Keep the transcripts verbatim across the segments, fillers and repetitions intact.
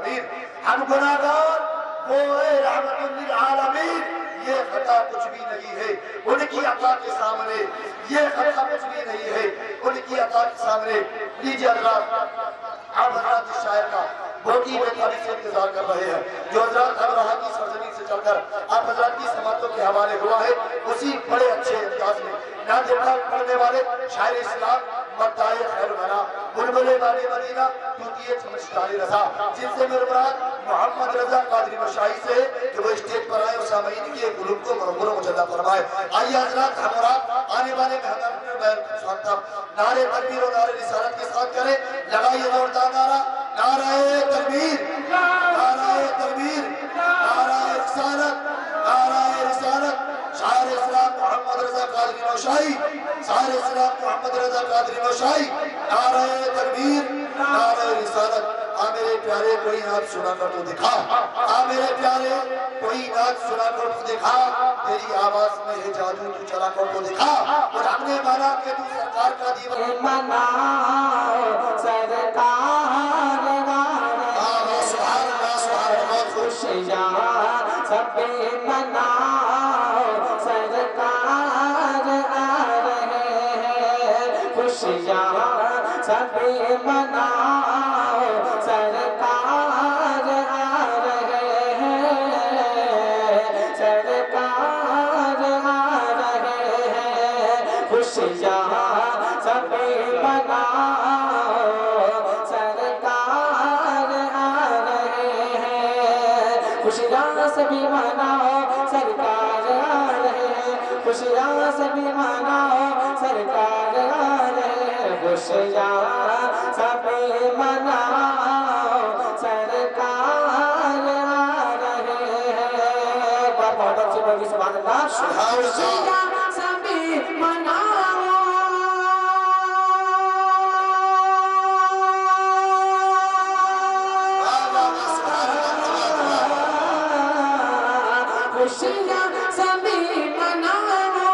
العالمین. ہم گناہگار، وہ اے رحمت للعالمین. یہ خطا کچھ بھی نہیں ہے ان کی عطا کے سامنے، یہ خطا کچھ بھی نہیں ہے ان کی عطا کے سامنے. لیجیے حضرات، آپ حضرات اس شاعر کا بہتی بے تابی سے انتظار کر رہے ہیں جو حضرات ابرہہ کی سرزمین سے چل کر آپ حضرات کی سماعتوں کے حوالے ہوا ہے. اسی بڑے اچھے انداز میں نعت پاک پڑھنے والے شاعر اسلام مداح خیر الورا بلبل بانی مدینہ توتیے چمچدار رضا، جن سے میرے مراد محمد رضا قادری مشاہی سے کہ وہ اسٹیج پر آئے اور سامعین کی ایک قلوب کو مرمور و مجدہ فرمائے. آئیے حضرات ہمارا آنے والے مہمان میں بیان سنتا نعرے تکبیر و نعرے رسالت کے ساتھ کریں. لگائیے زوردار نعرہ، نعرہ تکبیر، نعرہ تکبیر، نعرہ رسالت، نعرہ رسالت. شاعر اسلام محمد رضا قادری نوشاہی، شاعر اسلام محمد رضا قادری نوشاہی. نعرہ تکبیر، نعرہ رسالت. آ میرے پیارے کوئی نعت سنا کر تو دکھا، آ میرے پیارے کوئی نعت سنا کر تو دکھا. تیری آواز میں ہے جادو، تو چلا کر تو دکھا. اور ہم نے مانا کہ تو سرکار کا دیوان مناؤ سرکار آہ سبحان اللہ سبحان اللہ. خوشیاں سب مناؤ سرکار آ رہے ہیں. خوشیاں سب مناؤ سرکار آ رہے ہیں. سرکار آ رہے ہیں. خوشیاں سب مناؤ سرکار آ رہے ہیں. خوشیاں سبھی مناؤ سرکار آ رہے ہیں. خوشیاں سبھی مناؤ سرکار آ رہے ہیں. خوشیاں سبھی مناؤ سرکار آ رہے ہیں. ایک بار محبت سے بڑی سبحان اللہ. خوشیاں سبھی مناؤ خوشیاں سبھی مناؤ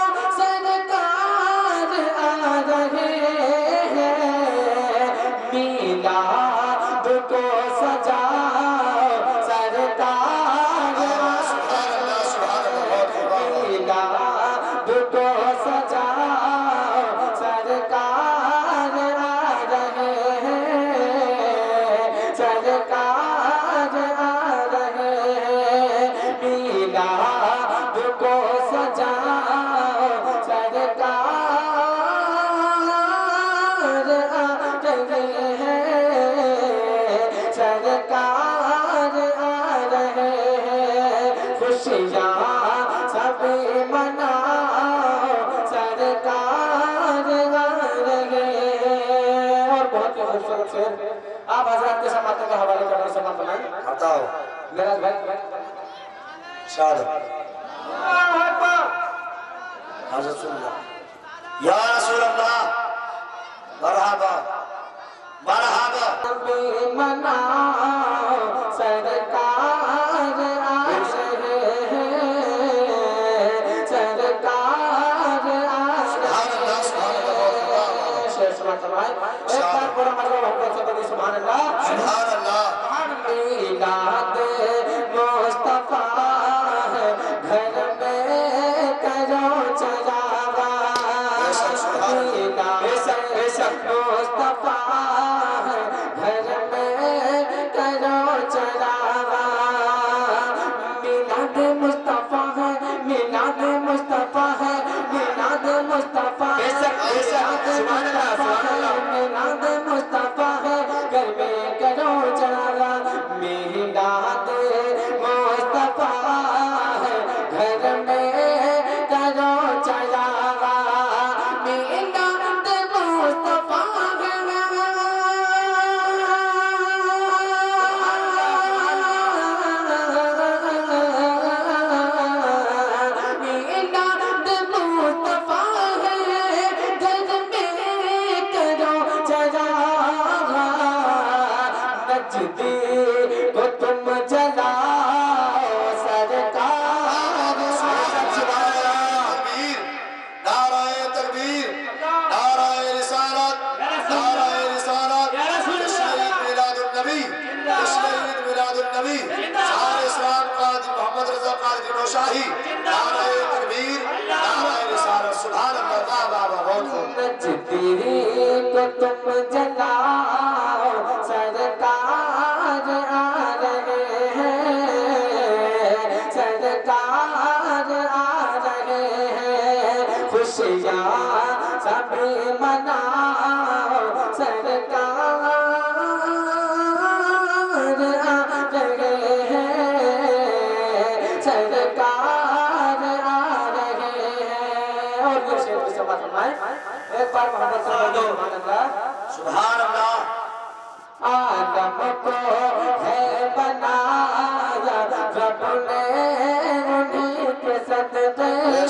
سرکار آ رہے ہیں. میلاد کو سجاؤ سرکار آ رہے ہیں. میلاد کو سجاؤ سرکار آ رہے ہیں. سرکار آ رہے ہیں. میلاد کو سجاؤ سرکار آ رہے ہیں. سرکار آ رہے ہیں. خوشیاں سب مناؤ سرکار آ رہے ہیں. اور بہت ہی خوبصورت شعر آپ حضرات کے سماعتوں کا حوالے کرنے سے مت بنائیں. ہٹاؤ میراج بھائی شاد حضرت رسول اللہ یا رسول اللہ مرحبا مرحبا. سبھی مناؤ سرکار آ رہے ہیں. سرکار آ رہے ہیں. شیر سماعت فرمائیں. ایک بار بڑا مرحبا محبت سے بڑی سبحان اللہ. سبحان اللہ. میلاد مصطفیٰ ہے گھر میں کرو چلاوا. میلاد مصطفیٰ ہے گھر میں کرو چلاوا. میلاد مصطفیٰ ہے میلاد مصطفیٰ ہے میلاد مصطفیٰ ہے. میلاد مصطفیٰ ہے میلاد مصطفیٰ ہے گھر میں کرو نبی شاہ اسلام قاضی محمد رضا قادری نوشاہی نعرہ تکبیر نعرہ رسالت سبحان اللہ واہ واہ واہ بہت خوب نجدی کو تم جلاؤ سرکار آ رہے ہیں سرکار آ رہے ہیں خوشیاں سبھی مناؤ سرکار آ رہے ہیں سرکار آ رہے ہیں اور یہ شعر کی سماعت فرمائیں ایک بار محمد صلی اللہ علیہ وسلم سبحان اللہ آدم کو ہے بنایا رب نے انہی کے صدقے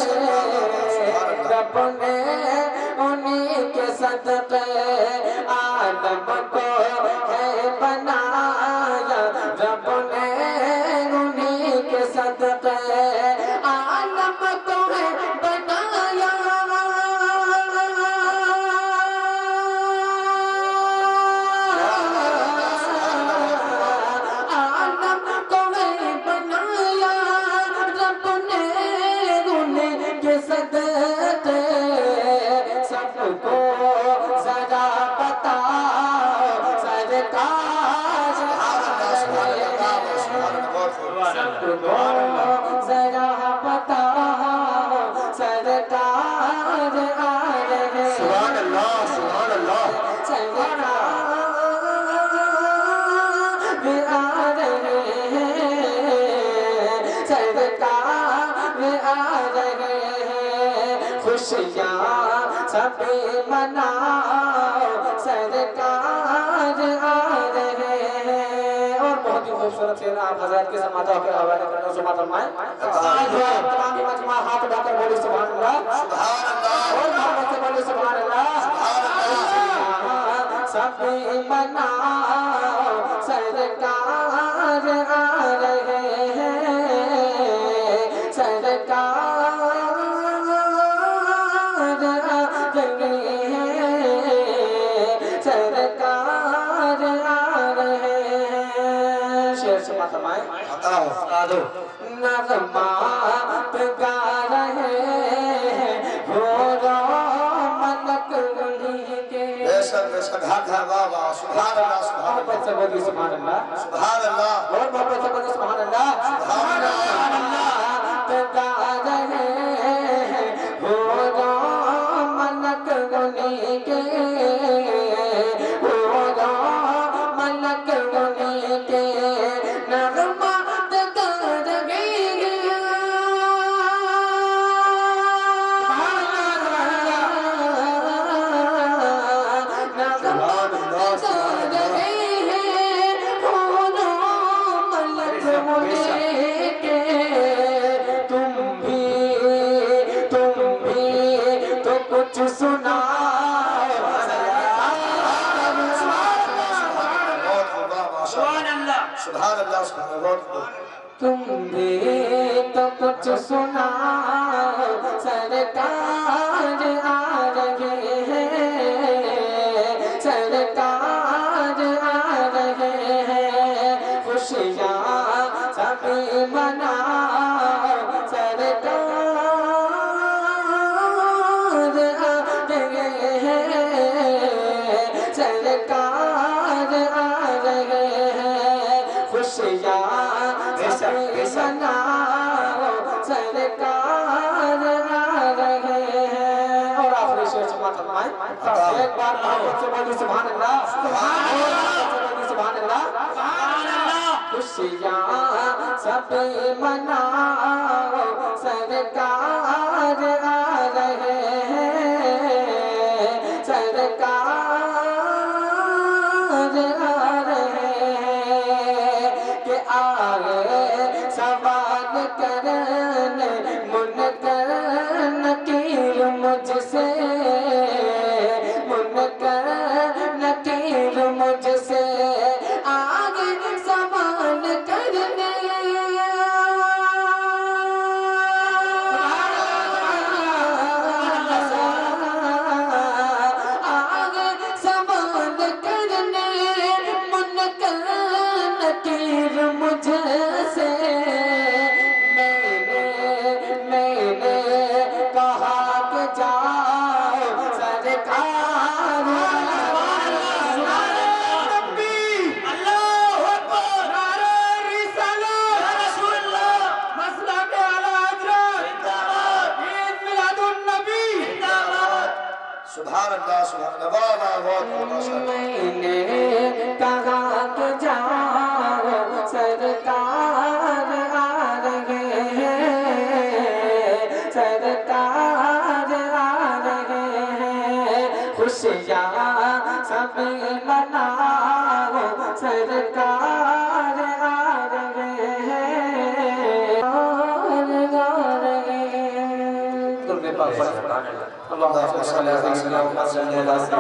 رب نے انہی کے صدقے آدم کو ہے بنایا رب نے انہی کے صدقے عالم کو ہے بنایا عالم کو ہے بنایا رب نے انہی کے صدقے سب کو ذرا بتاؤ سرکار سب کو ذرا بتاؤ سرکار آ رہے سبحان اللہ سبحان اللہ سرکار آ رہے ہیں سرکار آ رہے ہیں خوشیاں سبھی مناؤ سرکار آ رہے ہیں اور بہت ہی خوبصورت شعر آپ حضرات کے سماعتوں کے حوالے کرنے سماعت فرمائیں تمام مجمع ہاتھ اٹھا کر بولے سبحان اللہ سبحان اللہ اور محبت سے بولے سبحان اللہ سبھی مناؤ سرکار آ رہے ہیں سرکار آ رہے ہیں سرکار آ رہے ہیں شعر سے فرمائیں عطا عطا دو نغمات گا رہے ہیں ہورا ملک انہی کے بے شک بے شک حق ہے واہ واہ سبحان اللہ سبحان اللہ محبت سے بولی سبحان اللہ سبحان اللہ اور محبت سے بولی سبحان اللہ سبحان نغمات گا رہے ہیں ہورا ملک انہی کے ہورا ملک انہی کے نغمات گا رہے ہیں تم بھی تم بھی تو کچھ سنا سبحان اللہ سبحان اللہ بہت خوب تم بھی تو کچھ سنا سرکار آ رہے ہیں سرکار آ رہے ہیں خوشیاں سبھی مناؤ سرکار آ رہے ہیں سرکار آ رہے ہیں خوشیاں سبھی مناؤ سرکار آ رہے ہیں اور آخری شعر سماعت فرمائیں ایک بار محبت سے بولی سبحان اللہ سبحان اللہ خوشیاں سبھی مناؤ سرکار آ رہے ہیں سرکار آ رہے ہیں کہ آئے سوال کرنے منکر نکیر مجھ سے منکر نکیر مجھ سے آگے سوال کرنے آگے سوال کرنے منکر نکیر مجھ سبحان اللہ سبحان اللہ واہ واہ واہ میں نے کہا کہ جاؤ سرکار آ رہے ہیں سرکار آ رہے ہیں خوشیاں سب مناؤ سرکار آ رہے ہیں آ رہے ہیں تمہیں پاک سبحان اللہ اللهم صل على سيدنا محمد وعلى آله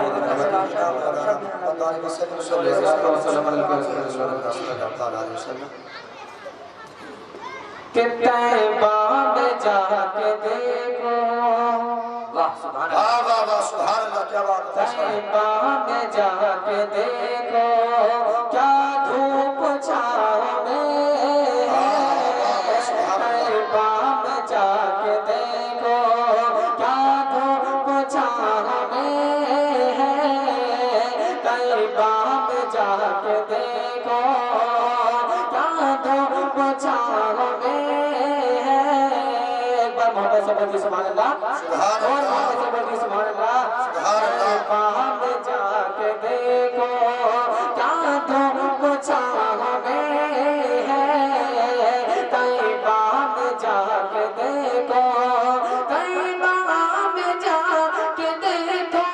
وسلم کہ طیبہ میں جا کے دیکھو واہ سبحان اللہ واہ واہ سبحان اللہ کیا بات ہے طیبہ میں جا کے دیکھو کیا دھوپ چھاؤں میں طیبہ میں جا کے دیکھو کیا دھوپ چھاؤں میں طیبہ میں جا کے دیکھو کیا دھوپ چھاؤں میں ایک بار محبت سے بلدی سبحان اللہ اور محبت سے بلدی سبحان اللہ طیبہ میں جا کے دیکھو کیا دھوپ چھاؤں میں طیبہ میں جا کے دیکھو طیبہ میں جا کے دیکھو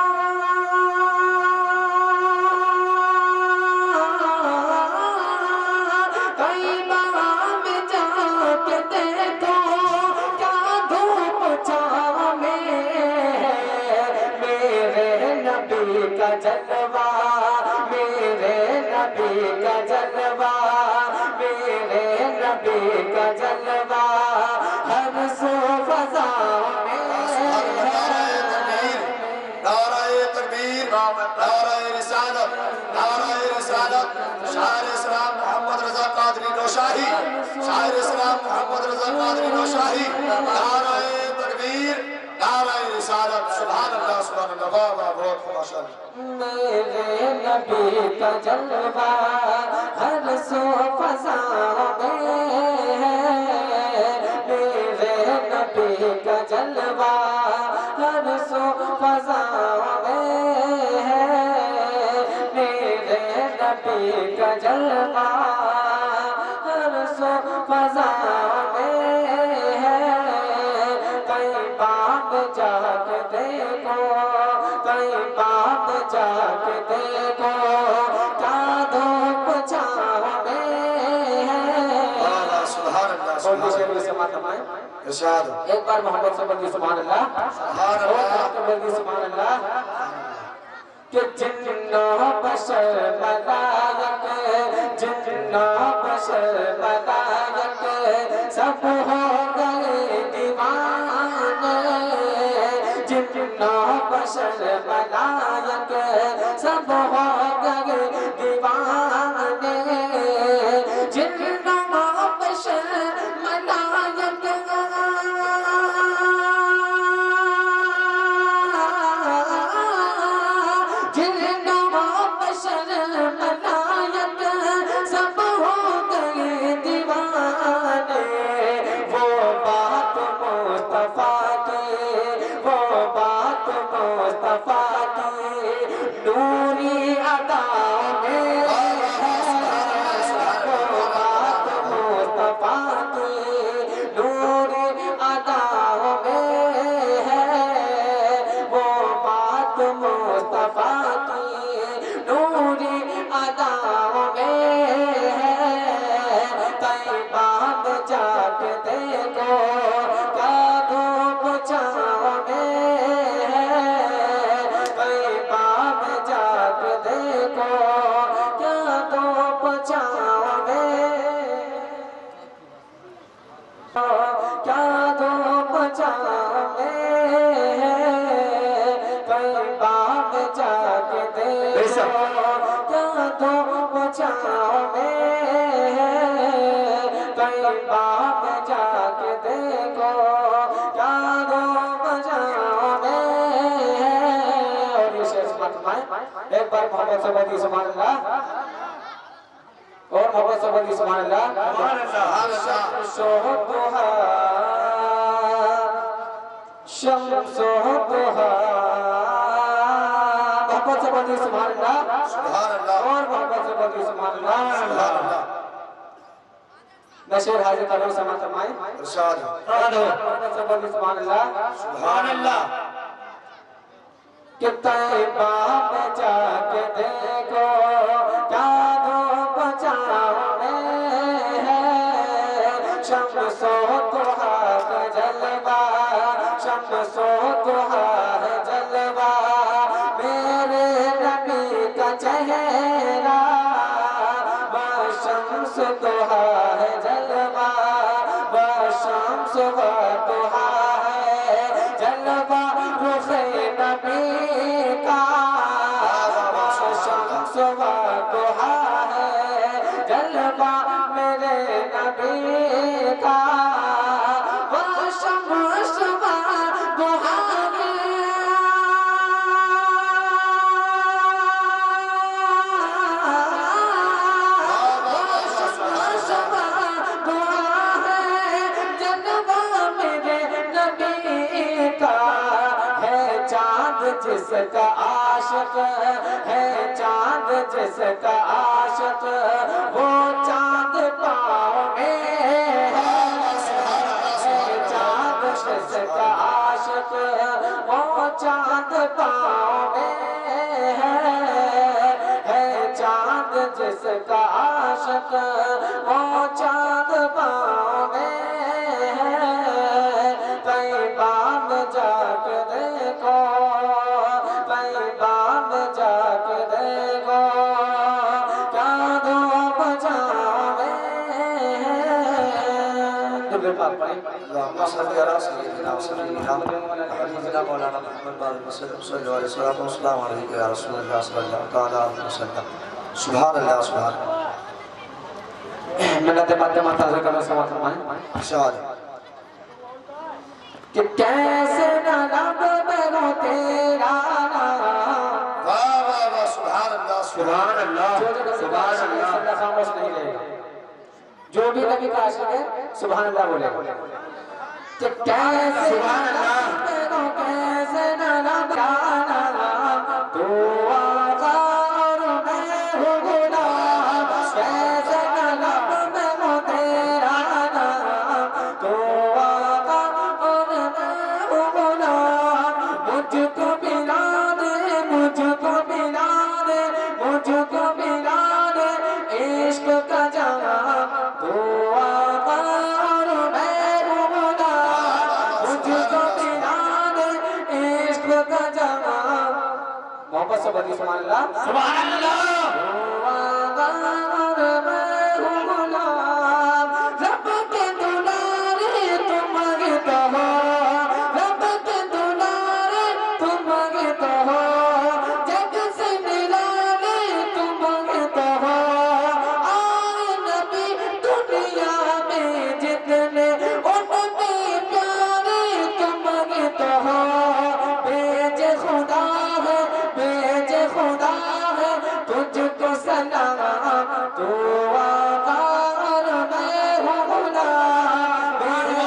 طیبہ میں جا کے دیکھو کیا دھوپ چھاؤں میں میرے نبی کا جلوہ میرے نبی کا جلوہ میرے نبی کا جلوہ ہر سو فضاؤں میں نعرہ تکبیر نعرہ رسالت نعرہ رسالت شاعر اسلام محمد رضا قادری نوشاہی شاعر اسلام محمد رضا قادری نوشاہی نعرہ تکبیر نعرہ رسالت سبحان اللہ سبحان اللہ واہ واہ بہت ماشاءاللہ میرے نبی کا جلوہ ہر سو فضاؤں میں میرے نبی کا جلوہ ہر سو فضاؤں میں میرے نبی کا جلوہ ہر سو فضاؤں میں طیبہ میں جا کے دیکھو طیبہ میں جا کے دیکھو کیا دھوپ چھاؤں میں سبحان اللہ بلدی شریف سے ماتم آئے ارشاد ایک بار محبت سے بلدی سبحان اللہ سبحان اور اللہ کے بلدی سبحان اللہ کہ جن و بشر ملائک جن و بشر ملائک سب ہو گئے دیوانے جن و بشر ملائک سب ہو گئے دیوانے جن و بشر ملائک جن و بشر ملائک سب ہو گئے دیوانے وہ بات مصطفیٰ کی وہ بات مصطفیٰ کی نوری ادا میں وہ بات مصطفیٰ کی نوری ادا میں وہ بات مصطفیٰ کی نوری ادا میں طیبہ میں جا کے دیکھو کیا دھوپ چھاؤں میں طیبہ میں جا کے دیکھو کیا دھوپ چھاؤں میں کیا دھوپ چھاؤں میں طیبہ میں جا کے دیکھو کیا دھوپ چھاؤں میں طیبہ میں جا کے دیکھو کیا دھوپ چھاؤں میں اور یہ شعر سمجھ پائیں ایک بار محبت سے بلدی سبحان اللہ اور محبت سے بلدی سبحان اللہ شمس و ضحیٰ شمس و ضحیٰ बोलिए सुभान अल्लाह सुभान अल्लाह और मोहब्बत से बोलिए सुभान अल्लाह सुभान अल्लाह नशेर हाजिर करो समात फरमाए इरशाद मोहब्बत से बोलिए सुभान अल्लाह सुभान अल्लाह कि तैबा में जाके देखो क्या धूप छाँव में है शम्सो दुहा का जलवा शम्सो दुहा है जलवा मेरे नबी का चेहरा शम्स दुहा है जलवा शम्स दुहा है जलवा रुखे नबी का शम्स दुहा है जलवा मेरे नबी का शम्स दुहा जिसका आशिक है चांद जिसका आशिक वो चांद पाँव में है चांद जिसका आशिक वो चांद पाँव में है चांद जिसका आशिक वो चांद पाँव में है तैबा में जाके देखो बाब जाके देखो क्या धूप छाँवे दुर्गे पाक पढ़े अल्लाहुम्मा सल्ली अला सय्यिदिना व सय्यिदिना हबीबिना मौलाना मुहम्मद बारिक सल्लल्लाहु अलैहि वसल्लम अस्सलामु अलैका या रसूलल्लाह सल्लल्लाहु तआला अलैहि वसल्लम सुभान अल्लाह सुभान मिलते मध्य माता से करो समात फरमाएं इरशाद कि कैसे न लब बनो तेरा वाह वाह वाह सुभान अल्लाह सुभान अल्लाह सुभान अल्लाह खामोश नहीं रहेगा जो भी नबी का आशिक है सुभान अल्लाह बोलेगा कि कैसे सुभान अल्लाह कैसे न लब जाना तू आका और मैं हूँ गुलाम कैसे न लब बनो तेरा तू आका और मैं हूँ गुलाम मुझको मिला दे मुझको मिला दे मुझको मिला दे इश्क का जाम तू आका और मैं हूँ गुलाम मुझको मिला दे इश्क का जाम मोहब्बत से बोलिए सुभान अल्लाह सुभान अल्लाह तू आका और मैं हूँ गुलाम रब के दुलारे तुम मांगते हो रब के दुलारे तुम मांगते हो जग से मिलाने तुम मांगते हो आए नबी दुनिया में जितने उनके प्यारे तुम मांगते हो बेज खुदा है बेज खुदा है तुझको सलाम तू आका और मैं हूँ गुलाम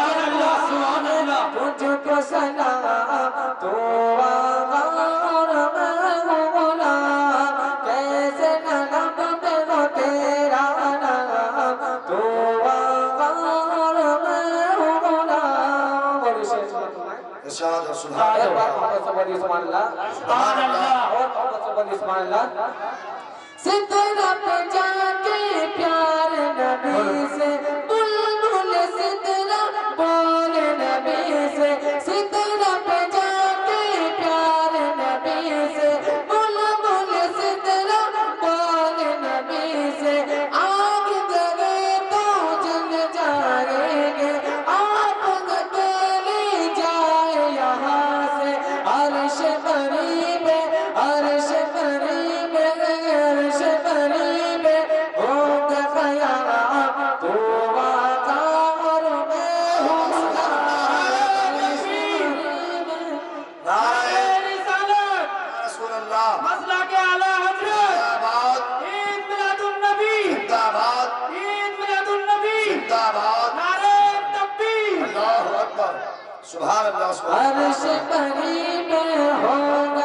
तुझको सलाम तू आका और मैं हूँ गुलाम कैसे न लब पे हो तेरा नाम तू आका और मैं हूँ गुलाम बोलिए शेष मत फरमाएं इरशाद सुभान एक बार अल्लाह मोहब्बत से बोलिए सुभान अल्लाह सुभान अल्लाह और मोहब्बत से बोलिए सुभान अल्लाह सितरा पे जाके प्यार नबी से बुलबुल सितरा बोल नबी से सितरा पे जाके प्यार नबी से बुलबुल सितरा बोल नबी से आग जगे तो जल जाएंगे आप अकेले जाए यहाँ से अर्श करीब अर्श करीब अर्श करीब हो गया तू आका और मैं हूँ गुलाम नारे रिसालत रसूल अल्लाह मसला के आला हजरत जिंदाबाद ईद मिलादुन नबी जिंदाबाद ईद मिलादुन नबी जिंदाबाद नारे तकबीर अल्लाहु अकबर सुभान अल्लाह सुभान अर्श करीब हो